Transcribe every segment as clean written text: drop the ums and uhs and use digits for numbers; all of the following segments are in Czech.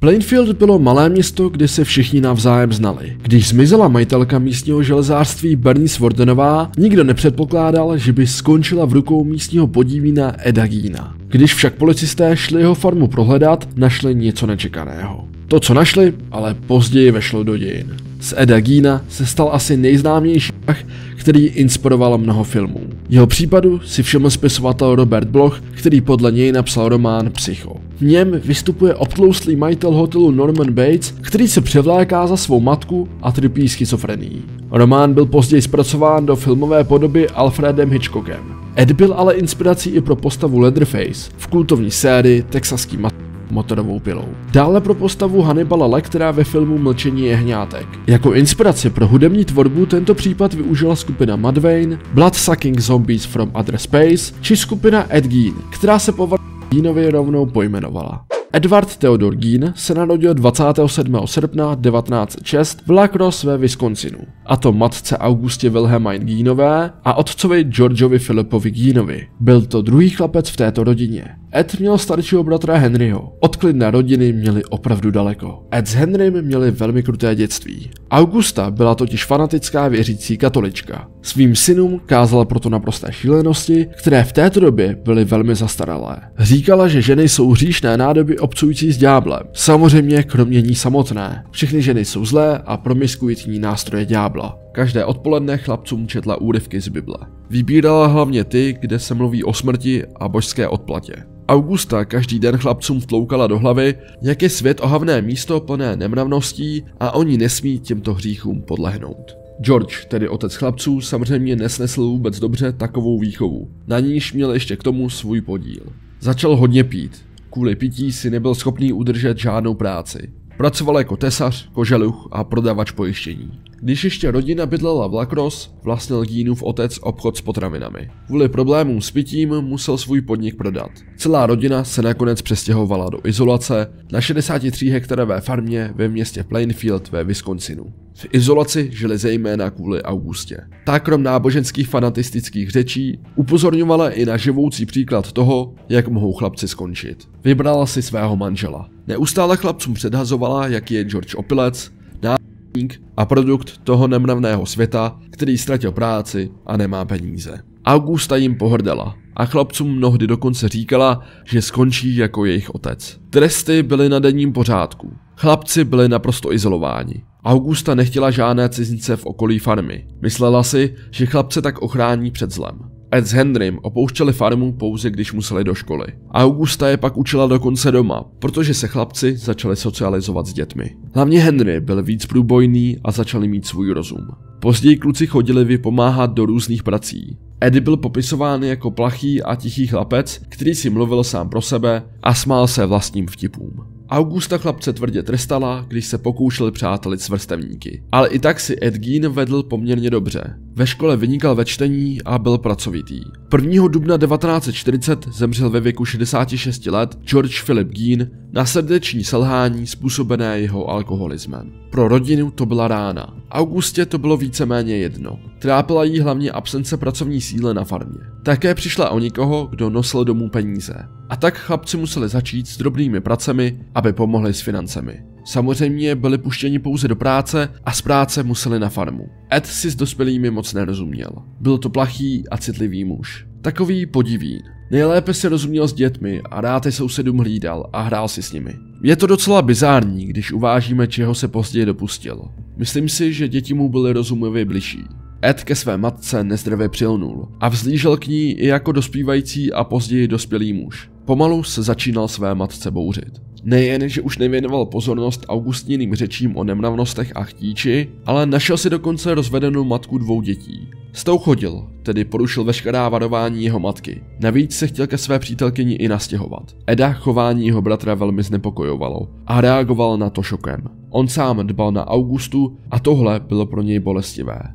Plainfield bylo malé město, kde se všichni navzájem znali. Když zmizela majitelka místního železářství Bernice Wardenová, nikdo nepředpokládal, že by skončila v rukou místního podívína Eda Geena. Když však policisté šli jeho farmu prohledat, našli něco nečekaného. To, co našli, ale později vešlo do dějin. Z Eda Geena se stal asi nejznámější pach, který inspiroval mnoho filmů. Jeho případu si všiml spisovatel Robert Bloch, který podle něj napsal román Psycho. V něm vystupuje obtloustlý majitel hotelu Norman Bates, který se převléká za svou matku a trpí schizofrenií. Román byl později zpracován do filmové podoby Alfredem Hitchcockem. Ed byl ale inspirací i pro postavu Leatherface v kultovní sérii Texaský motorovou pilou. Dále pro postavu Hannibala Lectera ve filmu Mlčení jehňátek. Jako inspiraci pro hudební tvorbu tento případ využila skupina Mudvayne, Bloodsucking Zombies from Outer Space či skupina Ed Gein, která se po Geenovi rovnou pojmenovala. Edward Theodore Gein se narodil 27. srpna 1906 v La Crosse ve Wisconsinu, a to matce Augustě Wilhelmine Geinové a otcovi Georgeovi Philipovi Geinovi. Byl to druhý chlapec v této rodině. Ed měl staršího bratra Henryho. Od klidné rodiny měli opravdu daleko. Ed s Henrym měli velmi kruté dětství. Augusta byla totiž fanatická věřící katolička. Svým synům kázala proto naprosté šílenosti, které v této době byly velmi zastaralé. Říkala, že ženy jsou hříšné nádoby obcující s ďáblem. Samozřejmě kromě ní samotné. Všechny ženy jsou zlé a promiskuitní nástroje ďábla. Každé odpoledne chlapcům četla úryvky z Bible. Vybírala hlavně ty, kde se mluví o smrti a božské odplatě. Augusta každý den chlapcům vtloukala do hlavy, jak je svět ohavné místo plné nemravností a oni nesmí těmto hříchům podlehnout. George, tedy otec chlapců, samozřejmě nesnesl vůbec dobře takovou výchovu. Na níž měl ještě k tomu svůj podíl. Začal hodně pít. Kvůli pití si nebyl schopný udržet žádnou práci. Pracoval jako tesař, koželuch a prodavač pojištění. Když ještě rodina bydlela v La Crosse, vlastnil Geinův otec obchod s potravinami. Kvůli problémům s pitím musel svůj podnik prodat. Celá rodina se nakonec přestěhovala do izolace na 63 hektarové farmě ve městě Plainfield ve Wisconsinu. V izolaci žili zejména kvůli Augustě. Ta krom náboženských fanatistických řečí upozorňovala i na živoucí příklad toho, jak mohou chlapci skončit. Vybrala si svého manžela. Neustále chlapcům předhazovala, jaký je George opilec, náhodník a produkt toho nemravného světa, který ztratil práci a nemá peníze. Augusta jim pohrdala a chlapcům mnohdy dokonce říkala, že skončí jako jejich otec. Tresty byly na denním pořádku. Chlapci byli naprosto izolováni. Augusta nechtěla žádné cizince v okolí farmy. Myslela si, že chlapce tak ochrání před zlem. Ed s Henrym opouštěli farmu pouze, když museli do školy. Augusta je pak učila dokonce doma, protože se chlapci začali socializovat s dětmi. Hlavně Henry byl víc průbojný a začali mít svůj rozum. Později kluci chodili vypomáhat do různých prací. Eddie byl popisován jako plachý a tichý chlapec, který si mluvil sám pro sebe a smál se vlastním vtipům. Augusta chlapce tvrdě trestala, když se pokoušeli přátelit s vrstevníky. Ale i tak si Ed Gein vedl poměrně dobře. Ve škole vynikal ve čtení a byl pracovitý. 1. dubna 1940 zemřel ve věku 66 let George Philip Gein na srdeční selhání způsobené jeho alkoholismem. Pro rodinu to byla rána. Augustě to bylo víceméně jedno. Trápila jí hlavně absence pracovní síly na farmě. Také přišla o nikoho, kdo nosil domů peníze. A tak chlapci museli začít s drobnými pracemi, aby pomohli s financemi. Samozřejmě byli puštěni pouze do práce a z práce museli na farmu. Ed si s dospělými moc nerozuměl. Byl to plachý a citlivý muž. Takový podivín. Nejlépe si rozuměl s dětmi a rád je sousedům hlídal a hrál si s nimi. Je to docela bizární, když uvážíme, čeho se později dopustil. Myslím si, že děti mu byly rozumově bližší. Ed ke své matce nezdravě přilnul a vzlížel k ní i jako dospívající a později dospělý muž. Pomalu se začínal své matce bouřit. Nejen, že už nevěnoval pozornost Augustiným řečím o nemravnostech a chtíči, ale našel si dokonce rozvedenou matku 2 dětí. S tou chodil, tedy porušil veškerá varování jeho matky. Navíc se chtěl ke své přítelkyni i nastěhovat. Eda chování jeho bratra velmi znepokojovalo a reagoval na to šokem. On sám dbal na Augustu a tohle bylo pro něj bolestivé.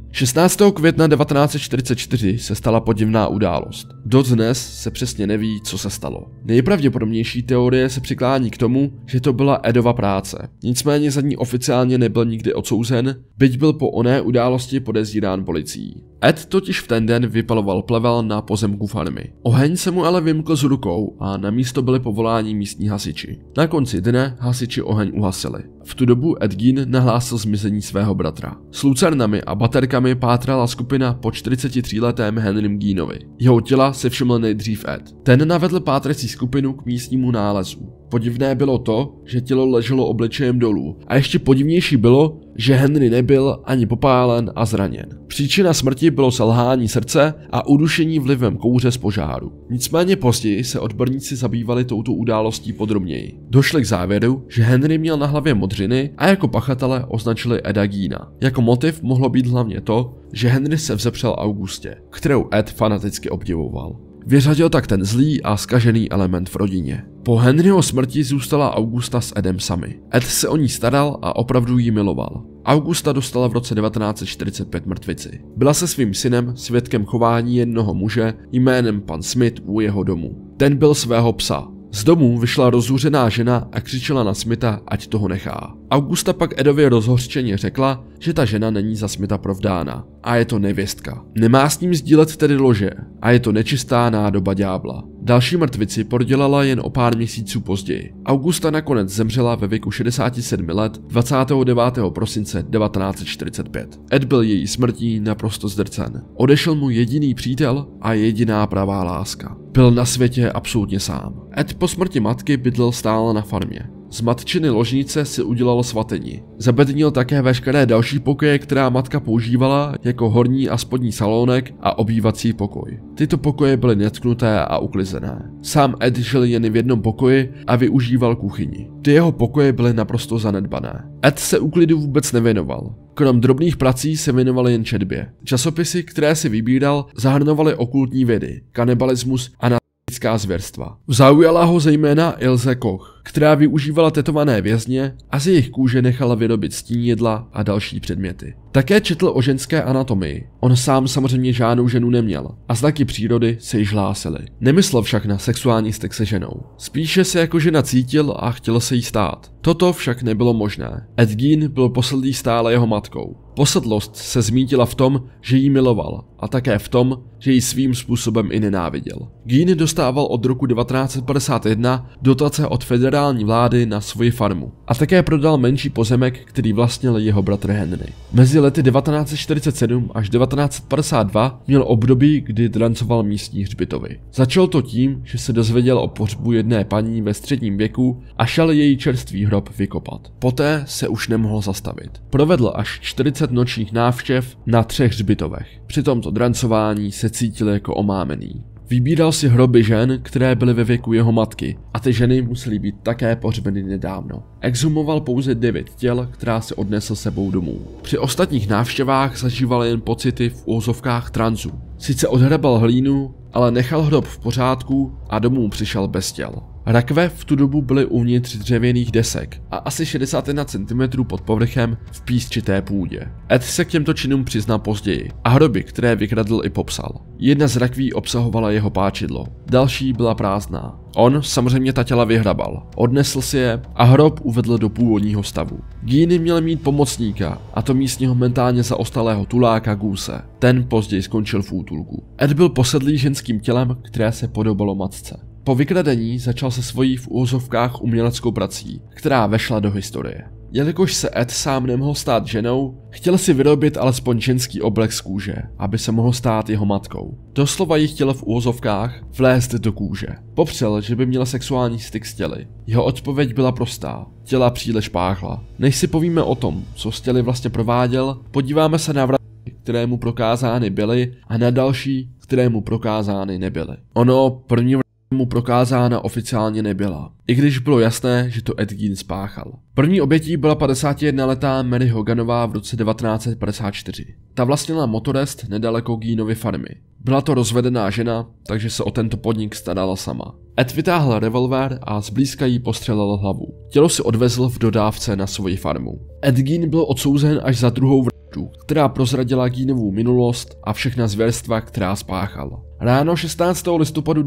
16. května 1944 se stala podivná událost. Dodnes se přesně neví, co se stalo. Nejpravděpodobnější teorie se přiklání k tomu, že to byla Edova práce. Nicméně za ní oficiálně nebyl nikdy odsouzen, byť byl po oné události podezírán policií. Ed totiž v ten den vypaloval plevel na pozemku farmy. Oheň se mu ale vymkl z rukou a na místo byli povoláni místní hasiči. Na konci dne hasiči oheň uhasili. V tu dobu Ed Gein nahlásil zmizení svého bratra. S lucernami a baterkami pátrala skupina po 43letém Henrym Geinovi. Jeho těla se všiml nejdřív Ed. Ten navedl pátrací skupinu k místnímu nálezu. Podivné bylo to, že tělo leželo obličejem dolů. A ještě podivnější bylo, že Henry nebyl ani popálen a zraněn. Příčina smrti bylo selhání srdce a udušení vlivem kouře z požáru. Nicméně později se odborníci zabývali touto událostí podrobněji. Došli k závěru, že Henry měl na hlavě modřiny a jako pachatele označili Eda Geina. Jako motiv mohlo být hlavně to, že Henry se vzepřel Augustě, kterou Ed fanaticky obdivoval. Vyřadil tak ten zlý a zkažený element v rodině. Po Henryho smrti zůstala Augusta s Edem sami. Ed se o ní staral a opravdu ji miloval. Augusta dostala v roce 1945 mrtvici. Byla se svým synem svědkem chování jednoho muže jménem pan Smith u jeho domu. Ten byl svého psa. Z domu vyšla rozzuřená žena a křičela na Smitha, ať toho nechá. Augusta pak Edovi rozhořčeně řekla, že ta žena není za Smitha provdána a je to nevěstka. Nemá s ním sdílet tedy lože a je to nečistá nádoba ďábla. Další mrtvici prodělala jen o pár měsíců později. Augusta nakonec zemřela ve věku 67 let 29. prosince 1945. Ed byl její smrtí naprosto zdrcen. Odešel mu jediný přítel a jediná pravá láska. Byl na světě absolutně sám. Ed po smrti matky bydlel stále na farmě. Z matčiny ložnice si udělal svatyni. Zabednil také veškeré další pokoje, která matka používala jako horní a spodní salónek a obývací pokoj. Tyto pokoje byly netknuté a uklizené. Sám Ed žil jen v jednom pokoji a využíval kuchyni. Ty jeho pokoje byly naprosto zanedbané. Ed se úklidu vůbec nevěnoval. Krom drobných prací se věnoval jen četbě. Časopisy, které si vybíral, zahrnovaly okultní vědy, kanibalismus a lidská zvěrstva. Zaujala ho zejména Ilse Koch, která využívala tetované vězně a z jejich kůže nechala vyrobit stínidla a další předměty. Také četl o ženské anatomii. On sám samozřejmě žádnou ženu neměl a znaky přírody se již hlásily. Nemyslel však na sexuální styk se ženou. Spíše se jako žena cítil a chtěl se jí stát. Toto však nebylo možné. Ed Gein byl posedlý stále jeho matkou. Posedlost se zmítila v tom, že jí miloval a také v tom, že ji svým způsobem i nenáviděl. Gein dostával od roku 1951 dotace od federální vlády na svoji farmu a také prodal menší pozemek, který vlastnil jeho bratr Henry. Mezi lety 1947 až 1952 měl období, kdy drancoval místní hřbitovy. Začal to tím, že se dozvěděl o pohřbu jedné paní ve středním věku a šel její čerstvý hrob vykopat. Poté se už nemohl zastavit. Provedl až 40 nočních návštěv na 3 hřbitovech. Při tomto drancování se cítil jako omámený. Vybíral si hroby žen, které byly ve věku jeho matky a ty ženy musely být také pohřbeny nedávno. Exhumoval pouze 9 těl, která se odnesl sebou domů. Při ostatních návštěvách zažíval jen pocity v úzovkách transu. Sice odhrabal hlínu, ale nechal hrob v pořádku a domů přišel bez těl. Rakve v tu dobu byly uvnitř dřevěných desek a asi 61 cm pod povrchem v písčité půdě. Ed se k těmto činům přiznal později a hroby, které vykradl, i popsal. Jedna z rakví obsahovala jeho páčidlo, další byla prázdná. On samozřejmě ta těla vyhrabal, odnesl si je a hrob uvedl do původního stavu. Gein měl mít pomocníka, a to místního mentálně zaostalého tuláka Goose. Ten později skončil v útulku. Ed byl posedlý ženským tělem, které se podobalo matce. Po vykradení začal se svojí v úvozovkách uměleckou prací, která vešla do historie. Jelikož se Ed sám nemohl stát ženou, chtěl si vyrobit alespoň ženský oblek z kůže, aby se mohl stát jeho matkou. Doslova jí chtěl v úvozovkách vlézt do kůže. Popřel, že by měla sexuální styk s těly. Jeho odpověď byla prostá. Těla příliš páchla. Než si povíme o tom, co s těly vlastně prováděl, podíváme se na vraždy, které mu prokázány byly, a na další, které mu prokázány nebyly. Ono první mu prokázána oficiálně nebyla, i když bylo jasné, že to Ed Gein spáchal. První obětí byla 51letá Mary Hoganová v roce 1954. Ta vlastnila motorest nedaleko Geinovy farmy. Byla to rozvedená žena, takže se o tento podnik starala sama. Ed vytáhl revolver a zblízka jí postřelil hlavu. Tělo si odvezl v dodávce na svoji farmu. Ed Gein byl odsouzen až za druhou vraždu která prozradila Geenovu minulost a všechna zvěrstva, která spáchal. Ráno 16. listopadu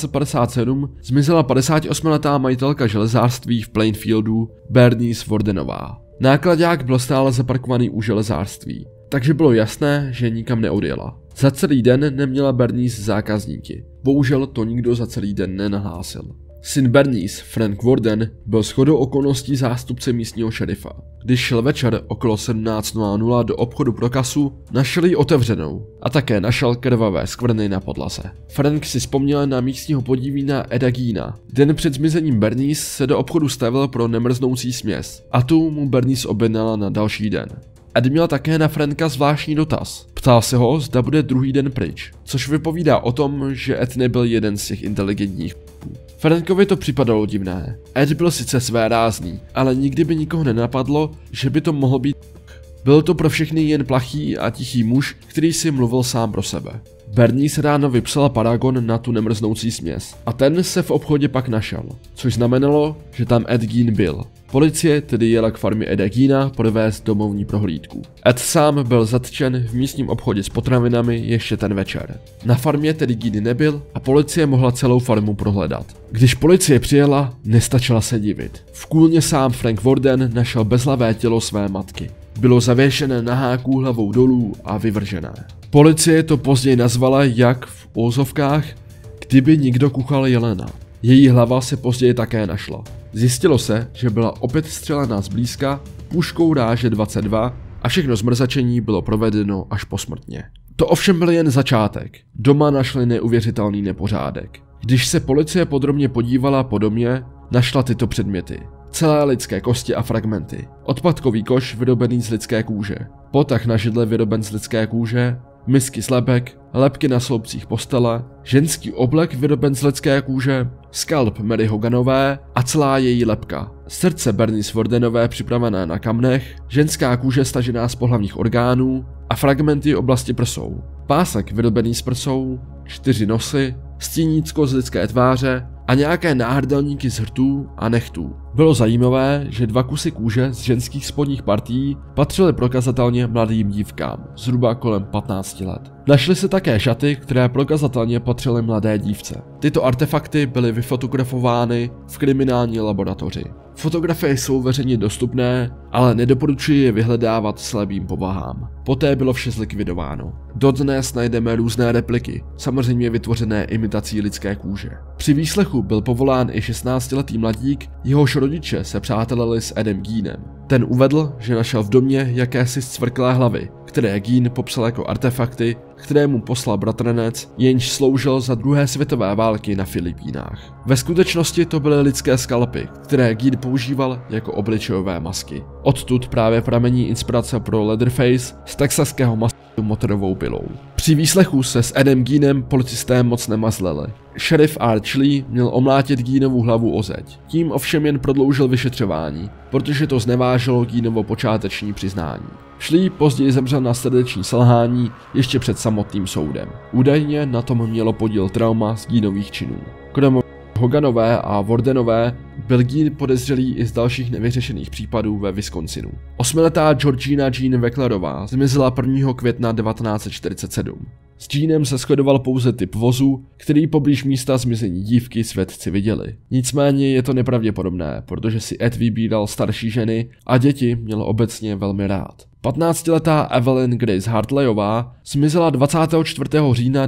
1957 zmizela 58letá majitelka železářství v Plainfieldu Bernice Wardenová. Náklaďák byl stále zaparkovaný u železářství, takže bylo jasné, že nikam neodjela. Za celý den neměla Bernice zákazníky. Bohužel to nikdo za celý den nenahlásil. Syn Bernice, Frank Warden, byl shodou okolností zástupce místního šerifa. Když šel večer okolo 17:00 do obchodu pro kasu, našel ji otevřenou a také našel krvavé skvrny na podlaze. Frank si vzpomněl na místního podívína Eda Geena. Den před zmizením Bernice se do obchodu stavil pro nemrznoucí směs a tu mu Bernice objednala na další den. Ed měl také na Franka zvláštní dotaz. Ptal se ho, zda bude druhý den pryč, což vypovídá o tom, že Ed nebyl jeden z těch inteligentních Frankovi to připadalo divné. Ed byl sice svérázný, ale nikdy by nikoho nenapadlo, že by to mohl být. Byl to pro všechny jen plachý a tichý muž, který si mluvil sám pro sebe. Bernice ráno vypsala paragon na tu nemrznoucí směs a ten se v obchodě pak našel, což znamenalo, že tam Ed Gein byl. Policie tedy jela k farmě Eda Geena provést domovní prohlídku. Ed sám byl zatčen v místním obchodě s potravinami ještě ten večer. Na farmě tedy Gein nebyl a policie mohla celou farmu prohledat. Když policie přijela, nestačila se divit. V kůlně sám Frank Warden našel bezhlavé tělo své matky. Bylo zavěšené na háku hlavou dolů a vyvržené. Policie to později nazvala jak v úzovkách, kdyby někdo kuchal jelena. Její hlava se později také našla. Zjistilo se, že byla opět střelená zblízka puškou ráže 22 a všechno zmrzačení bylo provedeno až posmrtně. To ovšem byl jen začátek. Doma našli neuvěřitelný nepořádek. Když se policie podrobně podívala po domě, našla tyto předměty. Celé lidské kosti a fragmenty. Odpadkový koš vyrobený z lidské kůže. Potah na židle vyroben z lidské kůže. Misky z lebek, lebky na sloupcích postele, ženský oblek vyroben z lidské kůže, skalp Mary Hoganové a celá její lebka, srdce Bernice Wardenové připravené na kamnech, ženská kůže stažená z pohlavních orgánů a fragmenty oblasti prsou, pásek vyrobený z prsou, 4 nosy, stínícko z lidské tváře a nějaké náhrdelníky z hrtů a nechtů. Bylo zajímavé, že 2 kusy kůže z ženských spodních partií patřily prokazatelně mladým dívkám, zhruba kolem 15 let. Našly se také šaty, které prokazatelně patřily mladé dívce. Tyto artefakty byly vyfotografovány v kriminální laboratoři. Fotografie jsou veřejně dostupné, ale nedoporučuji je vyhledávat slabým povahám. Poté bylo vše zlikvidováno. Dodnes najdeme různé repliky, samozřejmě vytvořené imitací lidské kůže. Při výslechu byl povolán i 16letý mladík, jehož rodiče se přátelili s Edem Geenem. Ten uvedl, že našel v domě jakési zcvrklé hlavy, které Gein popsal jako artefakty, které mu poslal bratranec, jenž sloužil za druhé světové války na Filipínách. Ve skutečnosti to byly lidské skalpy, které Gein používal jako obličejové masky. Odtud právě pramení inspirace pro Leatherface z texaského masku motorovou pilou. Při výslechu se s Edem Geenem policisté moc nemazleli. Šerif Arch Lee měl omlátit Geenovu hlavu o zeď. Tím ovšem jen prodloužil vyšetřování, protože to znevážilo Geenovo počáteční přiznání. Lee později zemřel na srdeční selhání ještě před samotným soudem. Údajně na tom mělo podíl trauma z Geenových činů. Kromě Hoganové a Wardenové byl Gein podezřelý i z dalších nevyřešených případů ve Wisconsinu. 8letá Georgina Jean Wecklerová zmizela 1. května 1947. S Geanem se shodoval pouze typ vozu, který poblíž místa zmizení dívky svědci viděli. Nicméně je to nepravděpodobné, protože si Ed vybíral starší ženy a děti měl obecně velmi rád. 15letá Evelyn Grace Hartleyová zmizela 24. října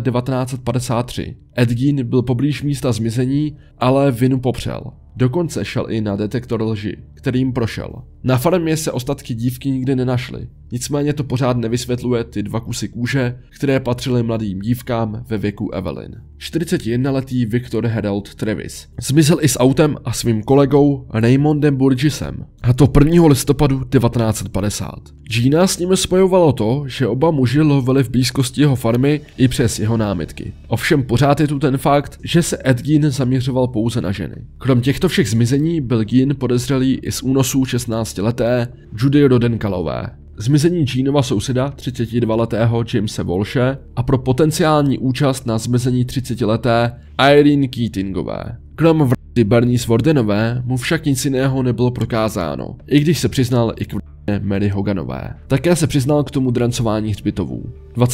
1953. Ed Gein byl poblíž místa zmizení, ale vinu popřel. Dokonce šel i na detektor lži, kterým prošel. Na farmě se ostatky dívky nikdy nenašly, nicméně to pořád nevysvětluje ty 2 kusy kůže, které patřily mladým dívkám ve věku Evelyn. 41letý Victor Harold Travis zmizel i s autem a svým kolegou Raymondem Burgessem, a to 1. listopadu 1950. Geena s nimi spojovalo to, že oba muži lovili v blízkosti jeho farmy i přes jeho námitky. Ovšem pořád je tu ten fakt, že se Ed Gein zaměřoval pouze na ženy. Krom těchto všech zmizení byl Gein podezřelý i z únosů 16leté Judy Rodenkalové, zmizení Geanova souseda 32letého Jamese Walshe a pro potenciální účast na zmizení 30leté Irene Keatingové. Krom vraždy Bernice Wardenové mu však nic jiného nebylo prokázáno, i když se přiznal i k Mary Hoganové. Také se přiznal k tomu drancování hřbitovů.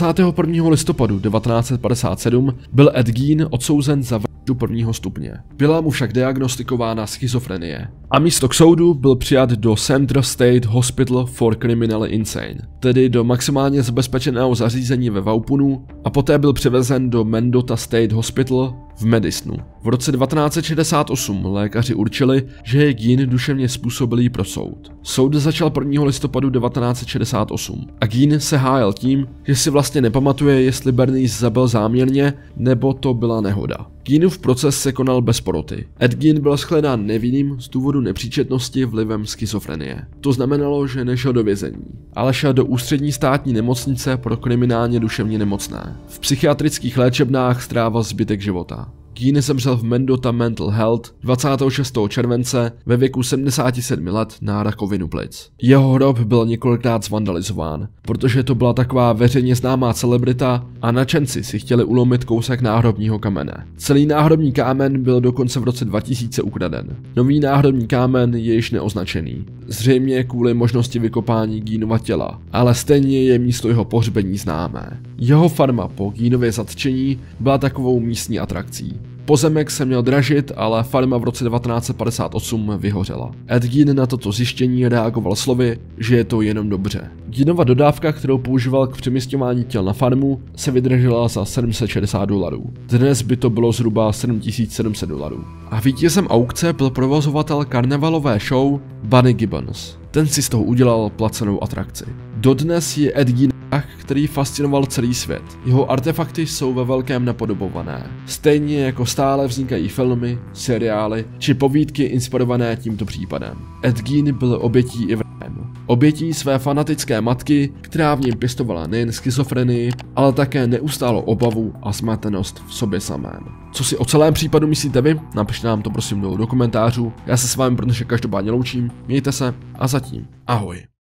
21. listopadu 1957 byl Ed Gein odsouzen za vraždu prvního stupně. Byla mu však diagnostikována schizofrenie a místo k soudu byl přijat do Central State Hospital for Criminally Insane, tedy do maximálně zabezpečeného zařízení ve Waupunu, a poté byl převezen do Mendota State Hospital v Madisonu. V roce 1968 lékaři určili, že je Gein duševně způsobilý pro soud. Soud začal 1. listopadu 1968 a Gein se hájil tím, že si vlastně nepamatuje, jestli Bernice zabil záměrně, nebo to byla nehoda. Geinův proces se konal bez poroty. Ed Gein byl shledán nevinným z důvodu nepříčetnosti vlivem schizofrenie. To znamenalo, že nešel do vězení, ale šel do ústřední státní nemocnice pro kriminálně duševně nemocné. V psychiatrických léčebnách strávil zbytek života. Gein zemřel v Mendota Mental Health 26. července ve věku 77 let na rakovinu plic. Jeho hrob byl několikrát zvandalizován, protože to byla taková veřejně známá celebrita a nadšenci si chtěli ulomit kousek náhrobního kamene. Celý náhrobní kámen byl dokonce v roce 2000 ukraden. Nový náhrobní kámen je již neoznačený, zřejmě kvůli možnosti vykopání Geinova těla, ale stejně je místo jeho pohřbení známé. Jeho farma po Geinově zatčení byla takovou místní atrakcí. Pozemek se měl dražit, ale farma v roce 1958 vyhořela. Ed Gein na toto zjištění reagoval slovy, že je to jenom dobře. Geinova dodávka, kterou používal k přemisťování těl na farmu, se vydržela za $760. Dnes by to bylo zhruba $7700. A vítězem aukce byl provozovatel karnevalové show Bunny Gibbons. Ten si z toho udělal placenou atrakci. Dodnes je Ed Gein, který fascinoval celý svět. Jeho artefakty jsou ve velkém napodobované. Stejně jako stále vznikají filmy, seriály či povídky inspirované tímto případem. Ed Gein byl obětí i vrahem. Obětí své fanatické matky, která v něm pěstovala nejen schizofrenii, ale také neustálou obavu a zmatenost v sobě samém. Co si o celém případu myslíte vy? Napište nám to prosím dolů do komentářů. Já se s vámi pro dnešek každopádně loučím, mějte se a zatím ahoj.